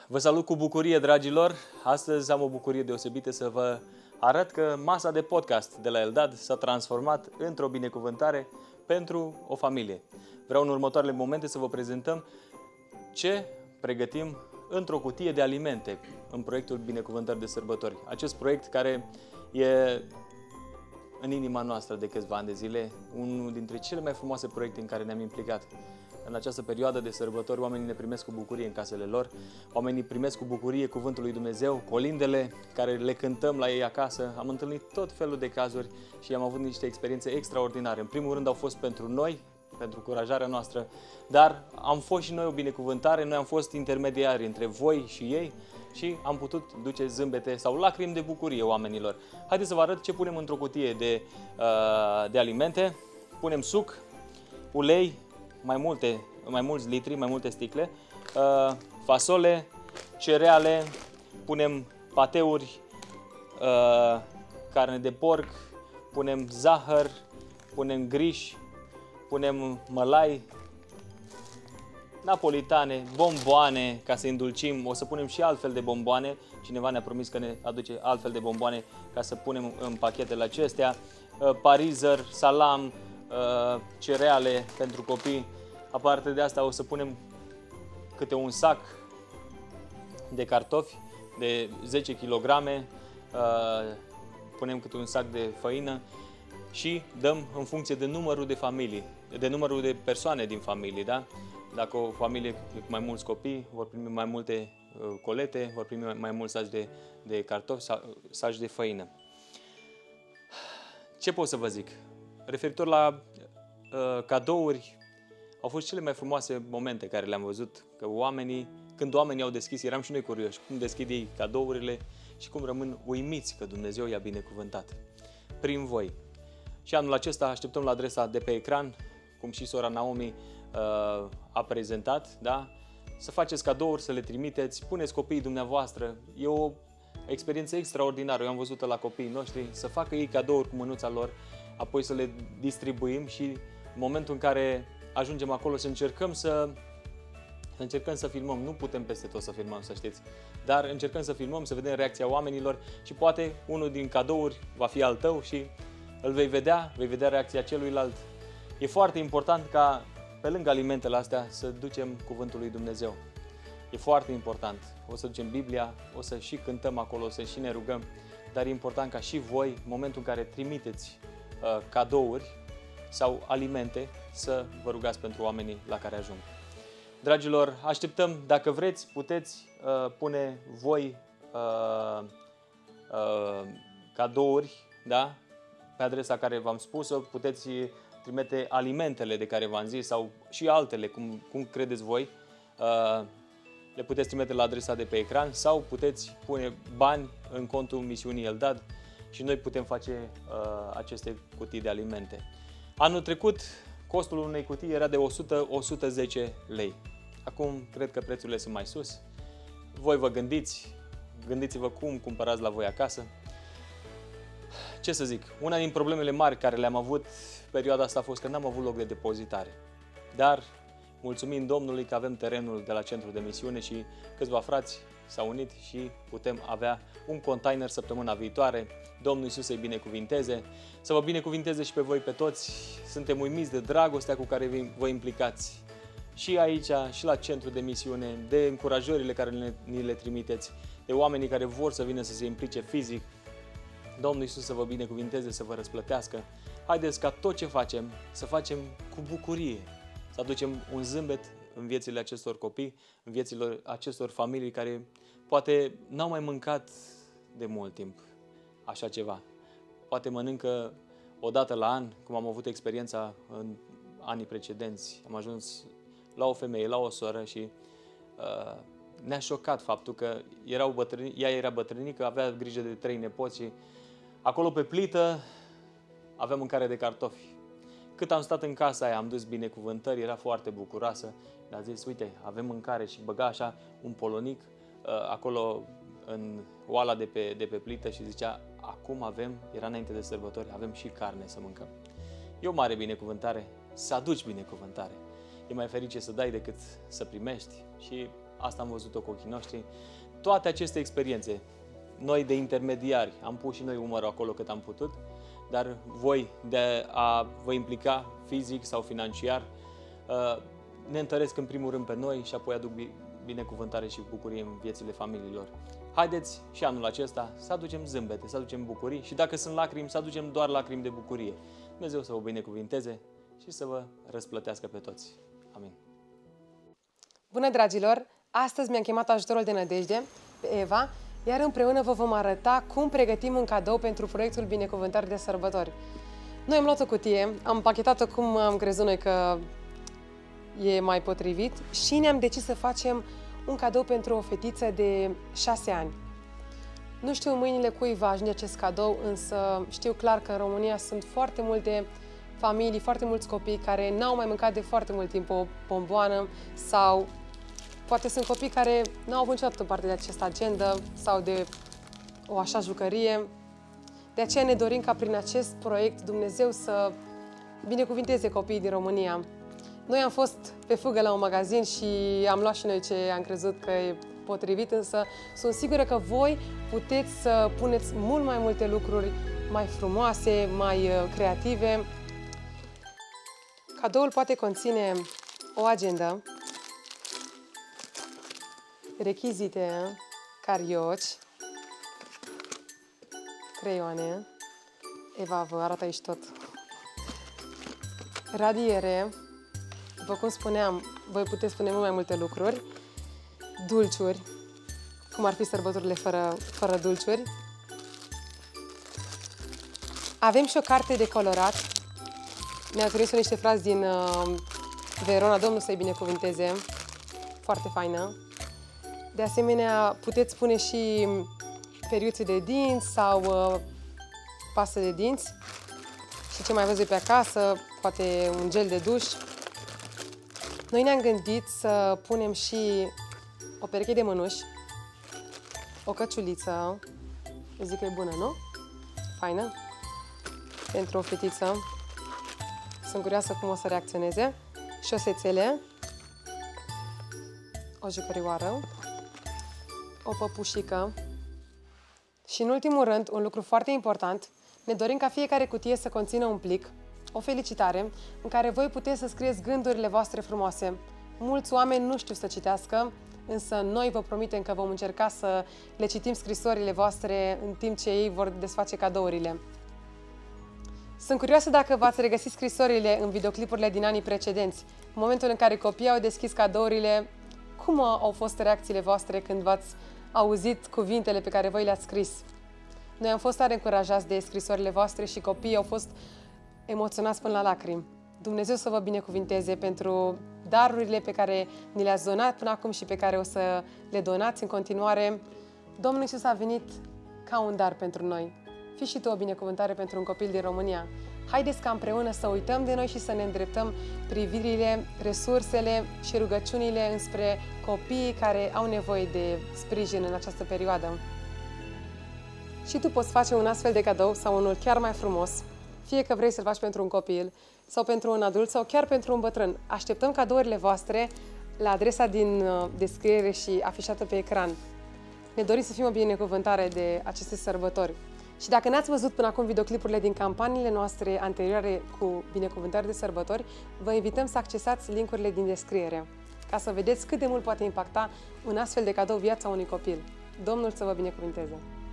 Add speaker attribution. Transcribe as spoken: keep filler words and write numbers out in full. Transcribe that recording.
Speaker 1: Vă salut cu bucurie, dragilor! Astăzi am o bucurie deosebită să vă arăt că masa de podcast de la Eldad s-a transformat într-o binecuvântare pentru o familie. Vreau în următoarele momente să vă prezentăm ce pregătim într-o cutie de alimente în proiectul Binecuvântări de Sărbători. Acest proiect care e în inima noastră de câțiva ani de zile, unul dintre cele mai frumoase proiecte în care ne-am implicat. În această perioadă de sărbători, oamenii ne primesc cu bucurie în casele lor, oamenii primesc cu bucurie cuvântul lui Dumnezeu, colindele care le cântăm la ei acasă. Am întâlnit tot felul de cazuri și am avut niște experiențe extraordinare. În primul rând au fost pentru noi, pentru curajarea noastră, dar am fost și noi o binecuvântare, noi am fost intermediari între voi și ei și am putut duce zâmbete sau lacrimi de bucurie oamenilor. Haideți să vă arăt ce punem într-o cutie de, uh, de alimente. Punem suc, ulei, mai multe, mai mulți litri, mai multe sticle, uh, fasole, cereale, punem pateuri, uh, carne de porc, punem zahăr, punem griș, punem mălai, napolitane, bomboane, ca să îndulcim. O să punem și altfel de bomboane. Cineva ne-a promis că ne aduce altfel de bomboane ca să punem în pachetele acestea. Parizer, salam, cereale pentru copii. Aparte de asta o să punem câte un sac de cartofi de zece kilograme. Punem câte un sac de făină și dăm în funcție de numărul de familii, de numărul de persoane din familie, da? Dacă o familie cu mai mulți copii, vor primi mai multe colete, vor primi mai mulți saci de, de cartofi, saci de făină. Ce pot să vă zic? Referitor la uh, cadouri, au fost cele mai frumoase momente care le-am văzut, că oamenii, când oamenii au deschis, eram și noi curioși, cum deschid ei cadourile și cum rămân uimiți că Dumnezeu i-a binecuvântat prin voi. Și anul acesta așteptăm la adresa de pe ecran, cum și sora Naomi uh, a prezentat, da? Să faceți cadouri, să le trimiteți, puneți copiii dumneavoastră. E o experiență extraordinară, eu am văzut-o la copiii noștri, să facă ei cadouri cu mânuța lor, apoi să le distribuim și în momentul în care ajungem acolo să încercăm să, să încercăm să filmăm. Nu putem peste tot să filmăm, să știți, dar încercăm să filmăm, să vedem reacția oamenilor și poate unul din cadouri va fi al tău și îl vei vedea, vei vedea reacția celuilalt. E foarte important ca, pe lângă alimentele astea, să ducem cuvântul lui Dumnezeu. E foarte important. O să ducem Biblia, o să și cântăm acolo, o să și ne rugăm, dar e important ca și voi, în momentul în care trimiteți uh, cadouri sau alimente, să vă rugați pentru oamenii la care ajung. Dragilor, așteptăm, dacă vreți, puteți uh, pune voi uh, uh, cadouri, da? Pe adresa care v-am spus-o, puteți trimite alimentele de care v-am zis sau și altele, cum, cum credeți voi. Uh, le puteți trimite la adresa de pe ecran sau puteți pune bani în contul misiunii Eldad și noi putem face uh, aceste cutii de alimente. Anul trecut, costul unei cutii era de o sută - o sută zece lei. Acum, cred că prețurile sunt mai sus. Voi vă gândiți, gândiți-vă cum cumpărați la voi acasă. Ce să zic, una din problemele mari care le-am avut perioada asta a fost că n-am avut loc de depozitare. Dar, mulțumim Domnului că avem terenul de la centru de misiune și câțiva frați s-au unit și putem avea un container săptămâna viitoare. Domnul Iisus să-i binecuvinteze, să vă binecuvinteze și pe voi pe toți. Suntem uimiți de dragostea cu care vă implicați și aici, și la centru de misiune, de încurajările care ni le trimiteți, de oamenii care vor să vină să se implice fizic. Domnul Iisus să vă binecuvinteze, să vă răsplătească. Haideți ca tot ce facem, să facem cu bucurie, să aducem un zâmbet în viețile acestor copii, în viețile acestor familii care poate n-au mai mâncat de mult timp așa ceva. Poate mănâncă o dată la an, cum am avut experiența în anii precedenți. Am ajuns la o femeie, la o soră și uh, ne-a șocat faptul că erau bătrâni, ea era bătrânică, avea grijă de trei nepoți și acolo pe plită avea mâncare de cartofi. Cât am stat în casa aia, am dus binecuvântări, era foarte bucuroasă. Mi-a zis, uite, avem mâncare și băga așa un polonic uh, acolo în oala de pe, de pe plită și zicea, acum avem, era înainte de sărbători, avem și carne să mâncăm. E o mare binecuvântare, să aduci binecuvântare. E mai ferice să dai decât să primești și asta am văzut-o cu ochii noștri. Toate aceste experiențe, noi de intermediari, am pus și noi umărul acolo cât am putut, dar voi de a vă implica fizic sau financiar, ne întăresc în primul rând pe noi și apoi aduc binecuvântare și bucurie în viețile familiilor. Haideți și anul acesta să aducem zâmbete, să aducem bucurii și dacă sunt lacrimi, să aducem doar lacrimi de bucurie. Dumnezeu să vă binecuvinteze și să vă răsplătească pe toți. Amin.
Speaker 2: Bună, dragilor! Astăzi mi-am chemat ajutorul de nădejde pe Eva, iar împreună vă vom arăta cum pregătim un cadou pentru proiectul Binecuvântări de Sărbători. Noi am luat o cutie, am pachetat-o cum am crezut noi că e mai potrivit și ne-am decis să facem un cadou pentru o fetiță de șase ani. Nu știu în mâinile cui va ajunge acest cadou, însă știu clar că în România sunt foarte multe familii, foarte mulți copii care n-au mai mâncat de foarte mult timp o bomboană sau poate sunt copii care n-au avut niciodată parte de această agendă sau de o așa jucărie. De aceea ne dorim ca prin acest proiect Dumnezeu să binecuvinteze copiii din România. Noi am fost pe fugă la un magazin și am luat și noi ce am crezut că e potrivit, însă sunt sigură că voi puteți să puneți mult mai multe lucruri mai frumoase, mai creative. Cadoul poate conține o agendă, rechizite, carioci, creioane, Eva vă arată aici tot, radiere, după cum spuneam, voi puteți pune mult mai multe lucruri, dulciuri, cum ar fi sărbătorile fără, fără dulciuri. Avem și o carte de colorat. Mi-a trimis niște frazi din uh, Verona, Domnul să-i binecuvinteze, foarte faină. De asemenea, puteți pune și periuțe de dinți sau uh, pastă de dinți și ce mai aveți voi pe acasă, poate un gel de duș. Noi ne-am gândit să punem și o pereche de mânuși, o căciuliță, eu zic că e bună, nu? Faină? Pentru o fetiță. Sunt curioasă cum o să reacționeze. Șosețele, o jucărioară, o păpușică și, în ultimul rând, un lucru foarte important, ne dorim ca fiecare cutie să conțină un plic, o felicitare, în care voi puteți să scrieți gândurile voastre frumoase. Mulți oameni nu știu să citească, însă noi vă promitem că vom încerca să le citim scrisorile voastre în timp ce ei vor desface cadourile. Sunt curioasă dacă v-ați regăsit scrisorile în videoclipurile din anii precedenți. În momentul în care copiii au deschis cadourile, cum au fost reacțiile voastre când v-ați auzit cuvintele pe care voi le-ați scris? Noi am fost tare încurajați de scrisorile voastre și copiii au fost emoționați până la lacrimi. Dumnezeu să vă binecuvinteze pentru darurile pe care ni le-ați donat până acum și pe care o să le donați în continuare. Domnul Iisus a venit ca un dar pentru noi. Fii și tu o binecuvântare pentru un copil din România. Haideți ca împreună să uităm de noi și să ne îndreptăm privirile, resursele și rugăciunile înspre copiii care au nevoie de sprijin în această perioadă. Și tu poți face un astfel de cadou sau unul chiar mai frumos, fie că vrei să-l faci pentru un copil sau pentru un adult sau chiar pentru un bătrân. Așteptăm cadourile voastre la adresa din descriere și afișată pe ecran. Ne dorim să fim o binecuvântare de aceste sărbători. Și dacă n-ați văzut până acum videoclipurile din campaniile noastre anterioare cu binecuvântări de sărbători, vă invităm să accesați linkurile din descriere, ca să vedeți cât de mult poate impacta un astfel de cadou viața unui copil. Domnul să vă binecuvânteze!